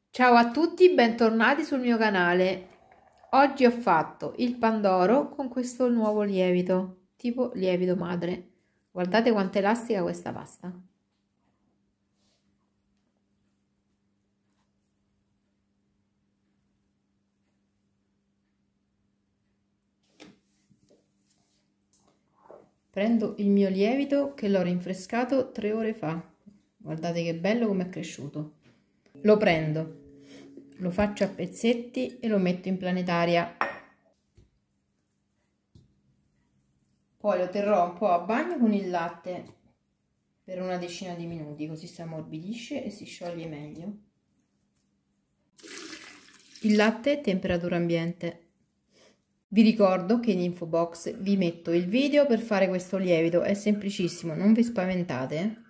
Ciao a tutti, bentornati sul mio canale. Oggi ho fatto il pandoro con questo nuovo lievito, tipo lievito madre. Guardate quanto è elastica questa pasta. Prendo il mio lievito che l'ho rinfrescato 3 ore fa. Guardate che bello come è cresciuto. Lo prendo, lo faccio a pezzetti e lo metto in planetaria. Poi lo terrò un po' a bagno con il latte per una decina di minuti, così si ammorbidisce e si scioglie meglio. Il latte temperatura ambiente. Vi ricordo che in info box vi metto il video per fare questo lievito, è semplicissimo, non vi spaventate.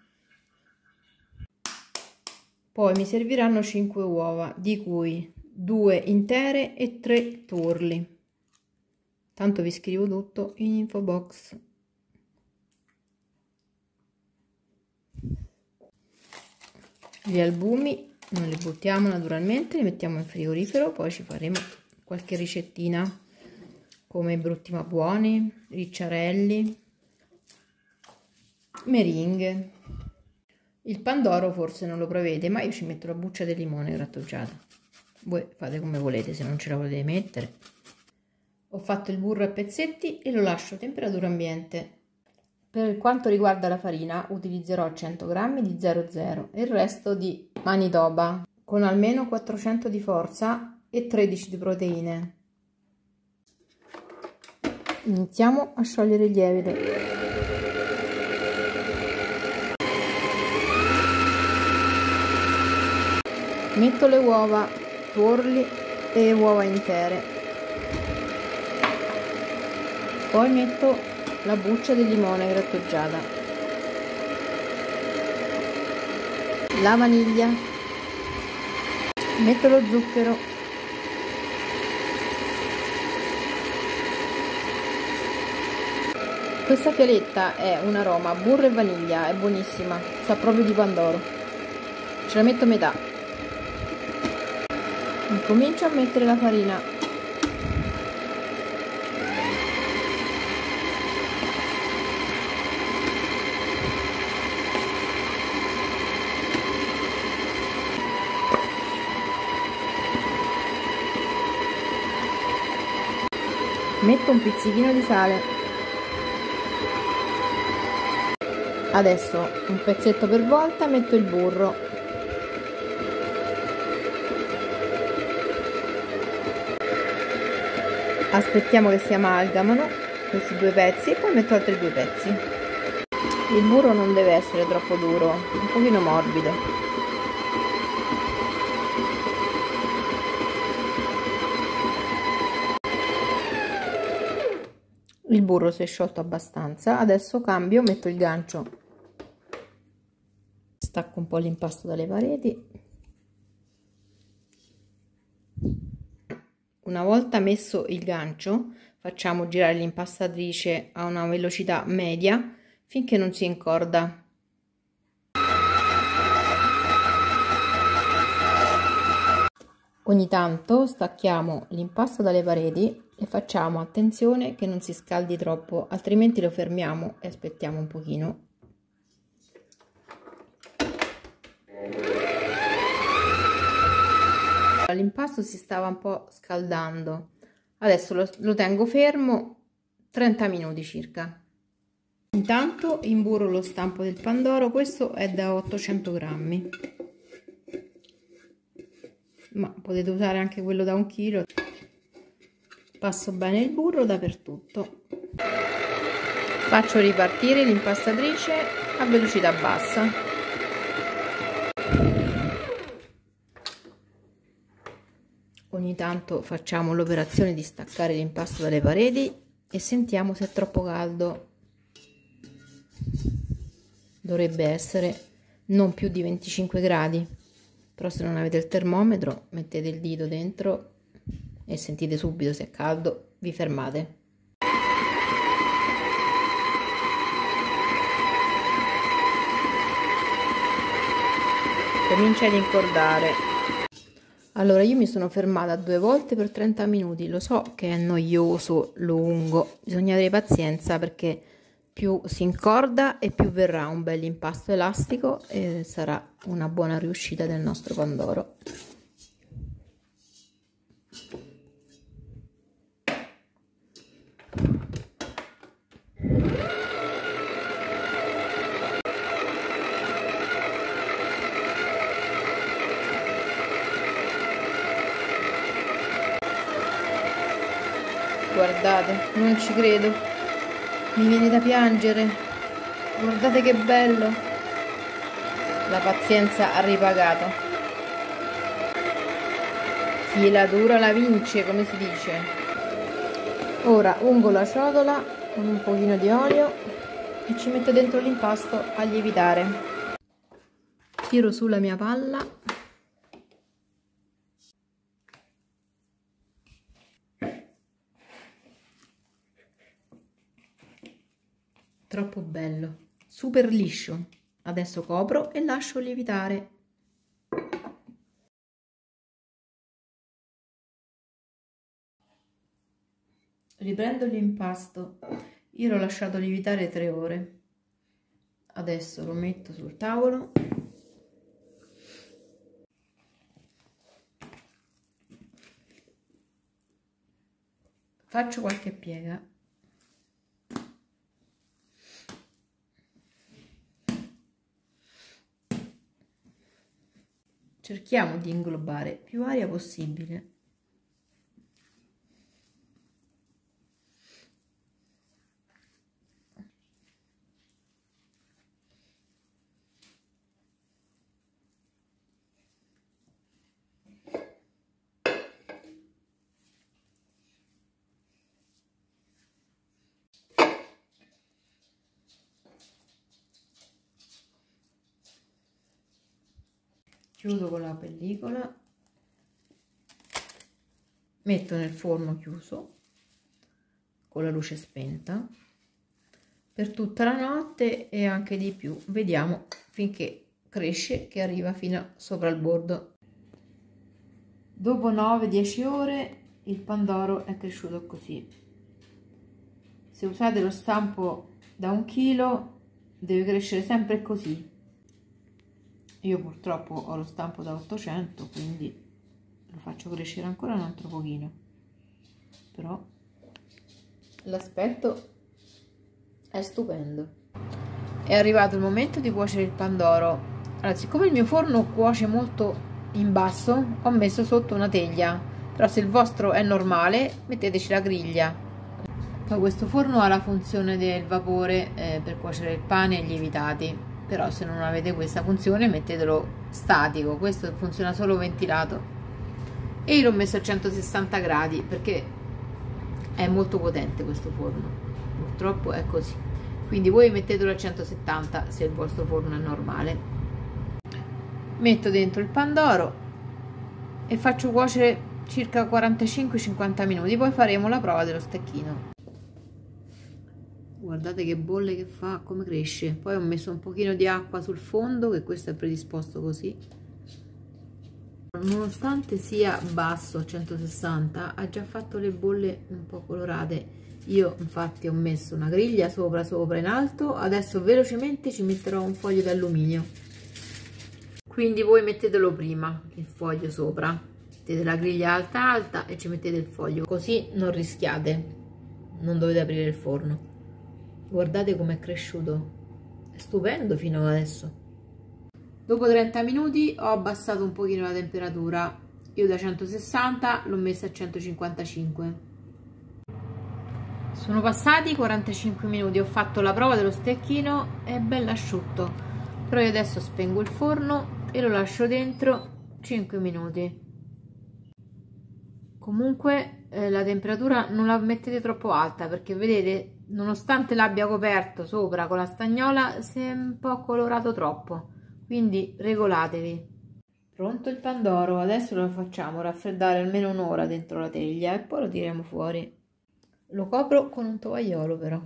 Poi mi serviranno 5 uova, di cui 2 intere e 3 tuorli. Tanto vi scrivo tutto in info box. Gli albumi non li buttiamo naturalmente, li mettiamo in frigorifero, poi ci faremo qualche ricettina come brutti ma buoni, ricciarelli, meringhe. Il pandoro forse non lo prevede, ma io ci metto la buccia di limone grattugiata. Voi fate come volete, se non ce la volete mettere. Ho fatto il burro a pezzetti e lo lascio a temperatura ambiente. Per quanto riguarda la farina utilizzerò 100 g di 00 e il resto di Manitoba con almeno 400 di forza e 13 di proteine. Iniziamo a sciogliere il lievito. Metto le uova, tuorli e uova intere. Poi metto la buccia di limone grattugiata, la vaniglia, metto lo zucchero, questa fialetta è un aroma burro e vaniglia, è buonissima, sa proprio di pandoro. Ce la metto a metà, incomincio a mettere la farina. Metto un pizzichino di sale. Adesso un pezzetto per volta metto il burro. Aspettiamo che si amalgamano questi due pezzi e poi metto altri 2 pezzi. Il burro non deve essere troppo duro, un pochino morbido. Il burro si è sciolto abbastanza, adesso cambio, metto il gancio, stacco un po' l'impasto dalle pareti. Una volta messo il gancio, facciamo girare l'impastatrice a una velocità media finché non si incorda. Ogni tanto stacchiamo l'impasto dalle pareti e facciamo attenzione che non si scaldi troppo, altrimenti lo fermiamo e aspettiamo un pochino. L'impasto si stava un po' scaldando, adesso lo tengo fermo 30 minuti circa. Intanto imburro lo stampo del pandoro, questo è da 800 grammi, ma potete usare anche quello da 1 chilo. Passo bene il burro dappertutto. Faccio ripartire l'impastatrice a velocità bassa. Ogni tanto facciamo l'operazione di staccare l'impasto dalle pareti e sentiamo se è troppo caldo. Dovrebbe essere non più di 25 gradi, però se non avete il termometro mettete il dito dentro e sentite subito se è caldo, vi fermate. Comincia ad incordare. Allora, io mi sono fermata 2 volte per 30 minuti, lo so che è noioso, lungo, bisogna avere pazienza perché più si incorda e più verrà un bel impasto elastico e sarà una buona riuscita del nostro pandoro. Guardate, non ci credo, mi viene da piangere, guardate che bello, la pazienza ha ripagato, chi la dura la vince, come si dice. Ora ungo la ciotola con un pochino di olio e ci metto dentro l'impasto a lievitare, tiro su la mia palla. Troppo bello, super liscio. Adesso copro e lascio lievitare. Riprendo l'impasto. Io l'ho lasciato lievitare 3 ore. Adesso lo metto sul tavolo. Faccio qualche piega. Cerchiamo di inglobare più aria possibile. Chiudo con la pellicola, metto nel forno chiuso con la luce spenta per tutta la notte e anche di più. Vediamo finché cresce, che arriva fino a sopra il bordo. Dopo 9-10 ore il pandoro è cresciuto così. Se usate lo stampo da 1 chilo deve crescere sempre così. Io purtroppo ho lo stampo da 800, quindi lo faccio crescere ancora un altro pochino, però l'aspetto è stupendo. È arrivato il momento di cuocere il pandoro. Allora, siccome il mio forno cuoce molto in basso, ho messo sotto una teglia, però se il vostro è normale metteteci la griglia. Poi questo forno ha la funzione del vapore per cuocere il pane e gli lievitati, però se non avete questa funzione mettetelo statico, questo funziona solo ventilato. E io l'ho messo a 160 gradi perché è molto potente questo forno, purtroppo è così, quindi voi mettetelo a 170 se il vostro forno è normale. Metto dentro il pandoro e faccio cuocere circa 45-50 minuti, poi faremo la prova dello stecchino. Guardate che bolle che fa, come cresce. Poi ho messo un pochino di acqua sul fondo, che questo è predisposto così. Nonostante sia basso a 160, ha già fatto le bolle un po' colorate. Io infatti ho messo una griglia sopra in alto. Adesso velocemente ci metterò un foglio d'alluminio, quindi voi mettetelo prima il foglio sopra, mettete la griglia alta e ci mettete il foglio, così non rischiate, non dovete aprire il forno. Guardate com'è cresciuto, è stupendo fino ad adesso. Dopo 30 minuti ho abbassato un pochino la temperatura, io da 160 l'ho messa a 155. Sono passati 45 minuti, ho fatto la prova dello stecchino, è bello asciutto, però io adesso spengo il forno e lo lascio dentro 5 minuti. Comunque la temperatura non la mettete troppo alta, perché vedete, nonostante l'abbia coperto sopra con la stagnola, si è un po' colorato troppo, quindi regolatevi. Pronto il pandoro, adesso lo facciamo raffreddare almeno un'ora dentro la teglia e poi lo tiriamo fuori. Lo copro con un tovagliolo però.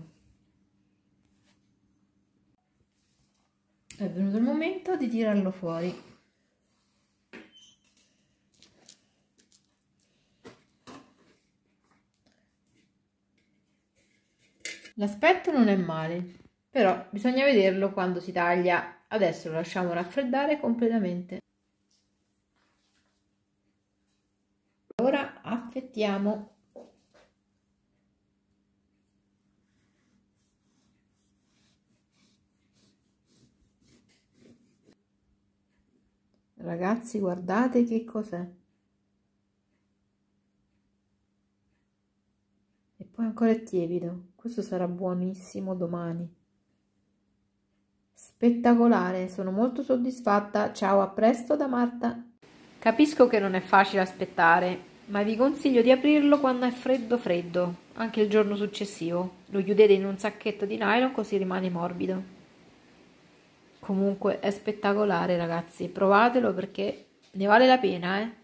È venuto il momento di tirarlo fuori. L'aspetto non è male, però bisogna vederlo quando si taglia. Adesso lo lasciamo raffreddare completamente. Ora affettiamo. Ragazzi, guardate che cos'è. E poi ancora è tiepido. Questo sarà buonissimo domani. Spettacolare, sono molto soddisfatta. Ciao, a presto da Marta. Capisco che non è facile aspettare, ma vi consiglio di aprirlo quando è freddo freddo, anche il giorno successivo. Lo chiudete in un sacchetto di nylon così rimane morbido. Comunque è spettacolare, ragazzi, provatelo perché ne vale la pena,